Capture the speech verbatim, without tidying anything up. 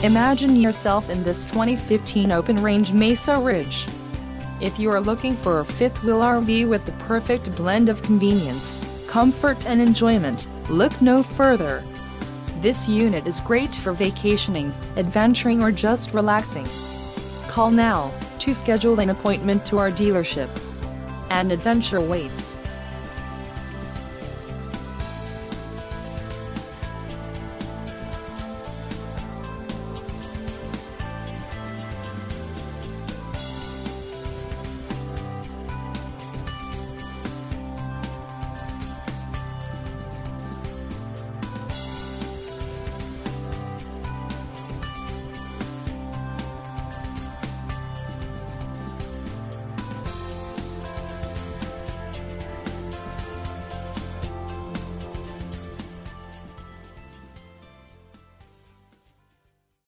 Imagine yourself in this twenty fifteen open-range Mesa Ridge. If you are looking for a fifth-wheel R V with the perfect blend of convenience, comfort and enjoyment, look no further. This unit is great for vacationing, adventuring or just relaxing. Call now to schedule an appointment to our dealership. An adventure waits.